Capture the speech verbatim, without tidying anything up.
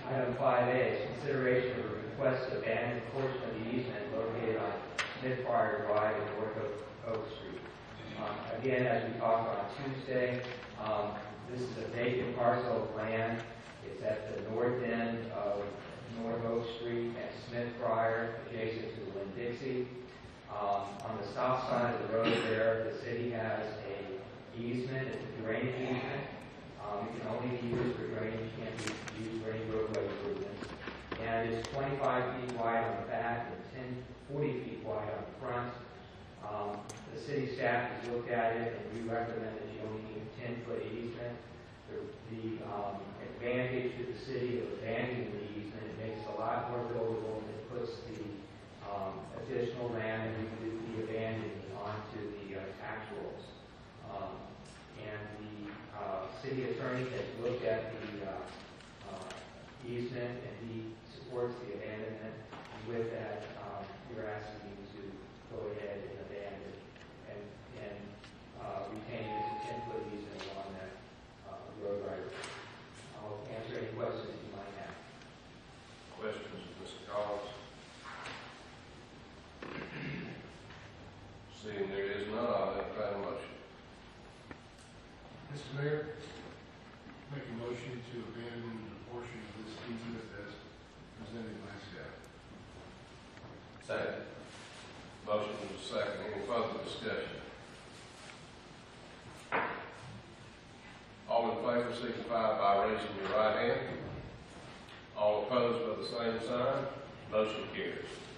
Item five A is consideration of a request to abandon a portion of the easement located on Smith-Briar Drive and North Oak, Oak Street. Um, again, as we talked on Tuesday, um, this is a vacant parcel of land. It's at the north end of North Oak Street and Smith-Briar, adjacent to Winn-Dixie. Um, on the south side of the road there, the city has a easement. It's a drainage easement. Um, it can only be used for drainage, can't be used for any roadway improvements. And it's twenty-five feet wide on the back and ten, forty feet wide on the front. Um, the city staff has looked at it, and we recommend that you only need a ten-foot easement. The, the um, advantage to the city of abandoning the easement, it makes it a lot more buildable, and it puts the um, additional land that we would be abandoning onto the uh, tax rolls. Um, and the uh, city attorney has looked at the uh, uh, easement, and he supports the abandonment. And with that, um, we're asking you to go ahead and abandon and, and uh, retain this ten-foot easement along that uh, road right away. I'll answer any questions you might have. Questions of Mister Collins? Seeing there is none, I'll entertain a motion. Mister Mayor, make a motion to abandon a portion of this easement as presented by staff. Second. Motion is second. Any further discussion? All in favor signify by raising your right hand. All opposed by the same sign. Motion carries.